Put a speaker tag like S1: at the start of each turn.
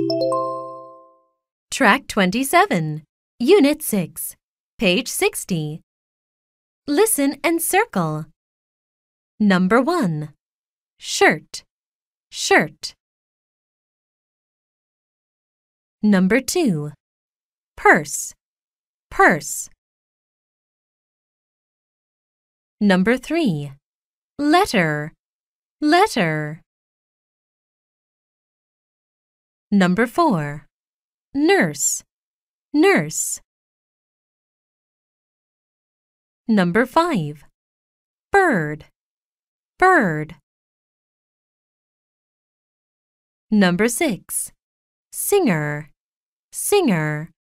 S1: Track 27, Unit 6, page 60. Listen and circle. Number 1. Shirt, shirt. Number 2. Purse, purse. Number 3. Letter, letter. Number 4. Nurse, nurse. Number 5. Bird, bird. Number 6. Singer, singer.